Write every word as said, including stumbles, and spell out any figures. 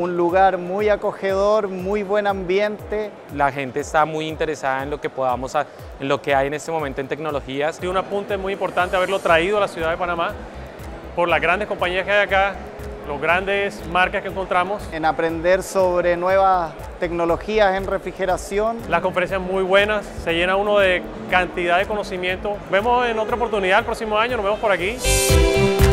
un lugar muy acogedor, muy buen ambiente. La gente está muy interesada en lo que podamos, en lo que hay en este momento en tecnologías. Ha sido un apunte muy importante haberlo traído a la ciudad de Panamá por las grandes compañías que hay acá, las grandes marcas que encontramos. En aprender sobre nuevas tecnologías en refrigeración. Las conferencias muy buenas, se llena uno de cantidad de conocimiento. Vemos en otra oportunidad el próximo año, nos vemos por aquí.